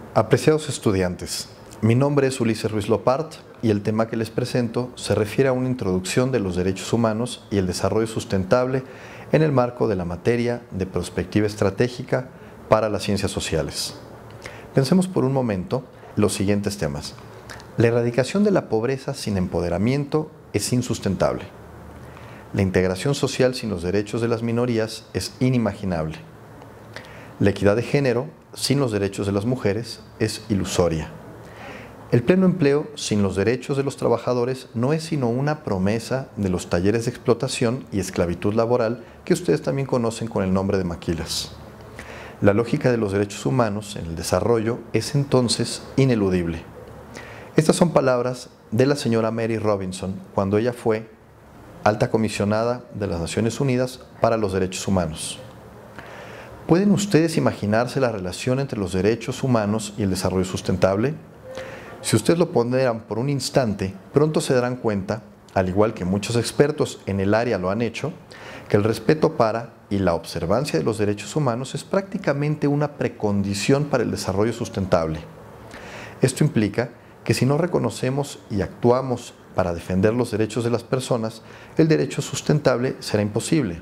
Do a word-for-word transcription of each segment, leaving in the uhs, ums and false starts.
Apreciados estudiantes, mi nombre es Ulises Ruiz Lopart y el tema que les presento se refiere a una introducción de los derechos humanos y el desarrollo sustentable en el marco de la materia de perspectiva estratégica para las ciencias sociales. Pensemos por un momento los siguientes temas. La erradicación de la pobreza sin empoderamiento es insustentable. La integración social sin los derechos de las minorías es inimaginable. La equidad de género sin los derechos de las mujeres es ilusoria. El pleno empleo sin los derechos de los trabajadores no es sino una promesa de los talleres de explotación y esclavitud laboral que ustedes también conocen con el nombre de maquilas. La lógica de los derechos humanos en el desarrollo es entonces ineludible. Estas son palabras de la señora Mary Robinson cuando ella fue alta comisionada de las Naciones Unidas para los Derechos Humanos. ¿Pueden ustedes imaginarse la relación entre los derechos humanos y el desarrollo sustentable? Si ustedes lo ponderan por un instante, pronto se darán cuenta, al igual que muchos expertos en el área lo han hecho, que el respeto para y la observancia de los derechos humanos es prácticamente una precondición para el desarrollo sustentable. Esto implica que si no reconocemos y actuamos para defender los derechos de las personas, el derecho sustentable será imposible.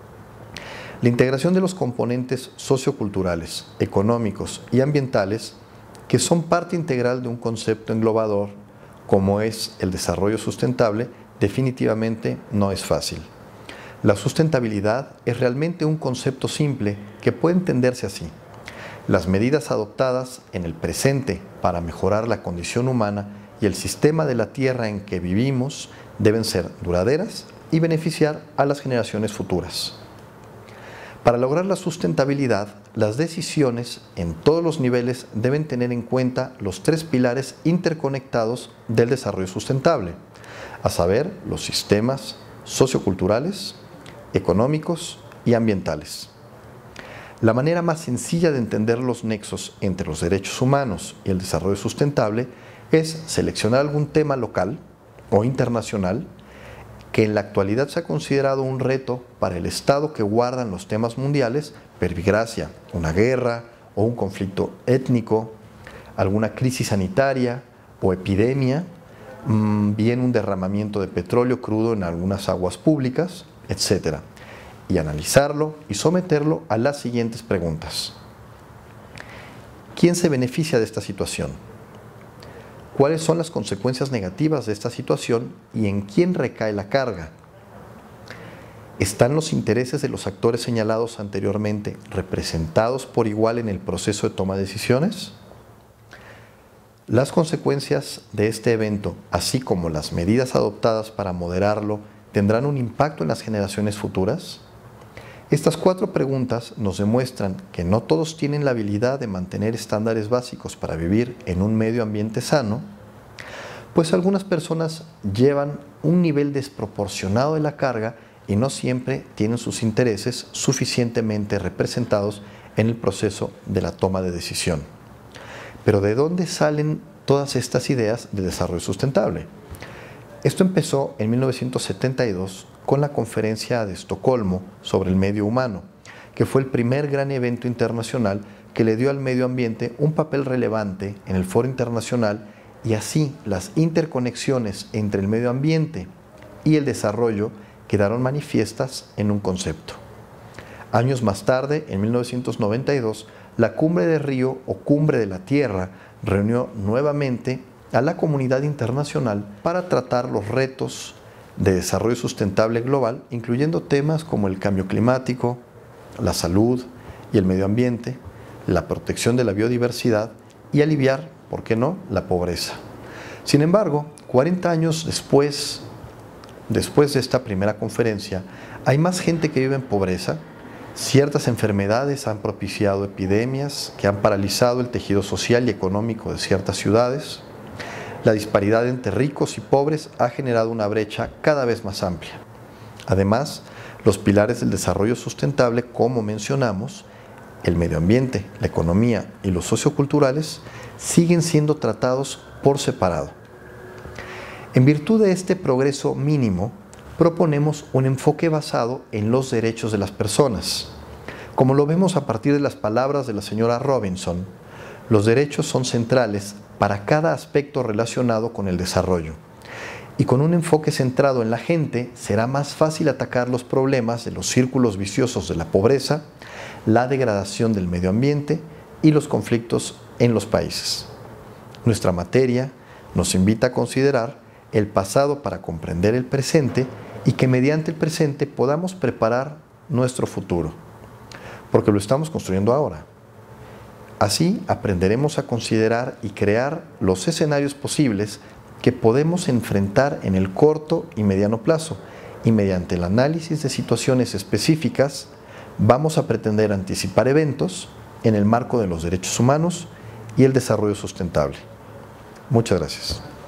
La integración de los componentes socioculturales, económicos y ambientales, que son parte integral de un concepto englobador como es el desarrollo sustentable, definitivamente no es fácil. La sustentabilidad es realmente un concepto simple que puede entenderse así. Las medidas adoptadas en el presente para mejorar la condición humana y el sistema de la tierra en que vivimos deben ser duraderas y beneficiar a las generaciones futuras. Para lograr la sustentabilidad, las decisiones en todos los niveles deben tener en cuenta los tres pilares interconectados del desarrollo sustentable, a saber, los sistemas socioculturales, económicos y ambientales. La manera más sencilla de entender los nexos entre los derechos humanos y el desarrollo sustentable es seleccionar algún tema local o internacional que en la actualidad se ha considerado un reto para el estado que guardan los temas mundiales, verbigracia, una guerra o un conflicto étnico, alguna crisis sanitaria o epidemia, bien un derramamiento de petróleo crudo en algunas aguas públicas, etcétera, y analizarlo y someterlo a las siguientes preguntas. ¿Quién se beneficia de esta situación? ¿Cuáles son las consecuencias negativas de esta situación y en quién recae la carga? ¿Están los intereses de los actores señalados anteriormente representados por igual en el proceso de toma de decisiones? Las consecuencias de este evento, así como las medidas adoptadas para moderarlo, ¿tendrán un impacto en las generaciones futuras? Estas cuatro preguntas nos demuestran que no todos tienen la habilidad de mantener estándares básicos para vivir en un medio ambiente sano, pues algunas personas llevan un nivel desproporcionado de la carga y no siempre tienen sus intereses suficientemente representados en el proceso de la toma de decisión. Pero ¿de dónde salen todas estas ideas de desarrollo sustentable? Esto empezó en mil novecientos setenta y dos con la Conferencia de Estocolmo sobre el Medio Humano, que fue el primer gran evento internacional que le dio al medio ambiente un papel relevante en el foro internacional y así las interconexiones entre el medio ambiente y el desarrollo quedaron manifiestas en un concepto. Años más tarde, en mil novecientos noventa y dos, la Cumbre de Río o Cumbre de la Tierra reunió nuevamente a la comunidad internacional para tratar los retos de desarrollo sustentable global, incluyendo temas como el cambio climático, la salud y el medio ambiente, la protección de la biodiversidad y aliviar, ¿por qué no?, la pobreza. Sin embargo, cuarenta años después, después de esta primera conferencia, hay más gente que vive en pobreza, ciertas enfermedades han propiciado epidemias que han paralizado el tejido social y económico de ciertas ciudades. La disparidad entre ricos y pobres ha generado una brecha cada vez más amplia. Además, los pilares del desarrollo sustentable, como mencionamos, el medio ambiente, la economía y los socioculturales, siguen siendo tratados por separado. En virtud de este progreso mínimo, proponemos un enfoque basado en los derechos de las personas. Como lo vemos a partir de las palabras de la señora Robinson, Los derechos son centrales para cada aspecto relacionado con el desarrollo. Y con un enfoque centrado en la gente, será más fácil atacar los problemas de los círculos viciosos de la pobreza, la degradación del medio ambiente y los conflictos en los países. Nuestra materia nos invita a considerar el pasado para comprender el presente y que mediante el presente podamos preparar nuestro futuro, porque lo estamos construyendo ahora. Así aprenderemos a considerar y crear los escenarios posibles que podemos enfrentar en el corto y mediano plazo, y mediante el análisis de situaciones específicas vamos a pretender anticipar eventos en el marco de los derechos humanos y el desarrollo sustentable. Muchas gracias.